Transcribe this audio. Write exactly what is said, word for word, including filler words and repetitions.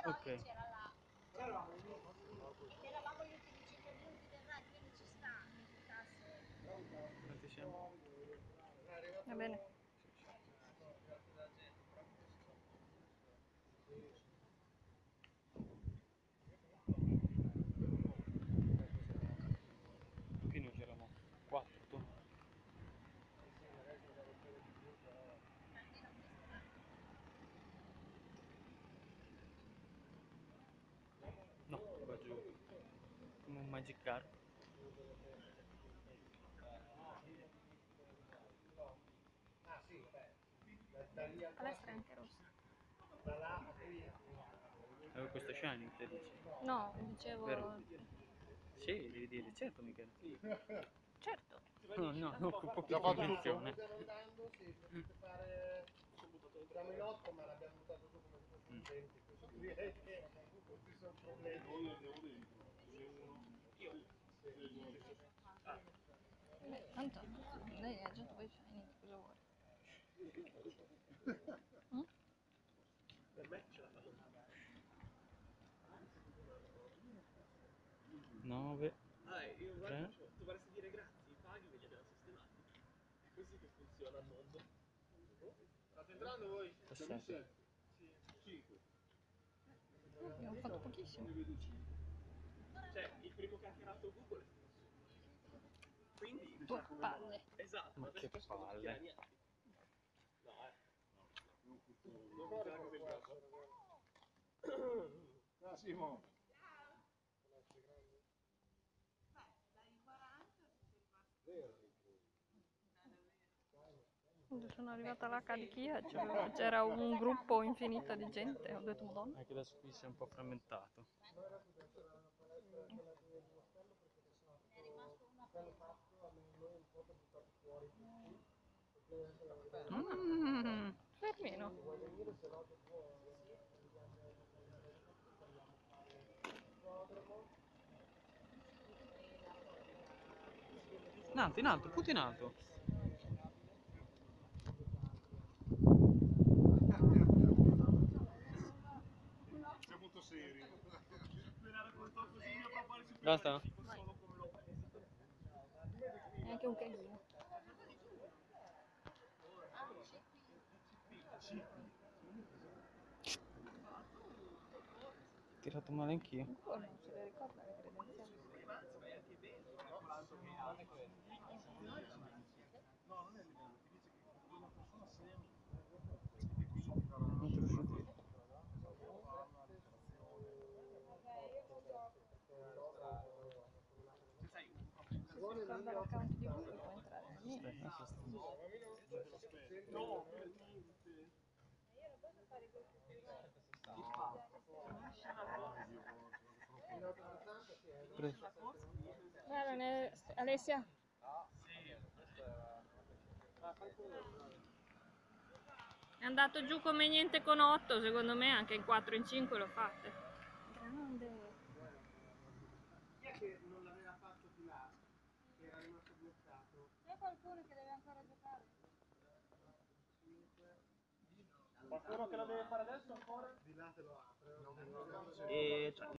Ok. Eravamo gli ultimi cinque minuti del ride, quindi ci sta. Quanti siamo? Va bene. Qui noi c'eravamo quattro, tu? No, va giù. Come un Magic Car. La palestra è anche rossa. Avevo questo Shining, te dici? No, dicevo... Vero? Sì, devi dire, certo Michele. Certo. No, no, non occupo più Già fatto convinzione. Stiamo andando, sì, potete fare... Siamo in otto, ma l'abbiamo buttato su come se fossimo venti, quindi direi che non ci sono problemi. Beh, tanto lei ha già due shiny, cosa vuole? Mm? Per me ce la fanno. nove. Ah, io tre. dovresti dire grazie, paghi e li abbiamo sistemati. È così che funziona il mondo. State entrando voi? sette. cinque. Abbiamo fatto pochissimo. Cioè, il primo che ha creato Google. Quindi, Tue palle. esatto, Ma adesso che questo non palle. chiede niente. No, eh. Non funziona così il gioco. Ah, Simo. Quando sono arrivata alla carichia c'era un gruppo infinito di gente, ho detto madonna. Anche adesso qui si è un po' frammentato. Mmm, fermino. In alto, in alto, punto in alto. Sei molto serio. Basta? E anche un caghino. Ho tirato male anch'io. Ancora non se le ricorda le credenziali. Non te lo so dire. Se si ricorda l'account di Google può entrare nel mio. Aspetta, No, preso. Guarda, ne- Alessia. È andato giù come niente con otto, secondo me anche in quattro in cinque lo fate. Grande. chi è che non l'aveva fatto di là? Che era rimasto bloccato? C'è qualcuno che deve ancora giocare? Qualcuno che la deve fare adesso ancora? Di là te lo apre. E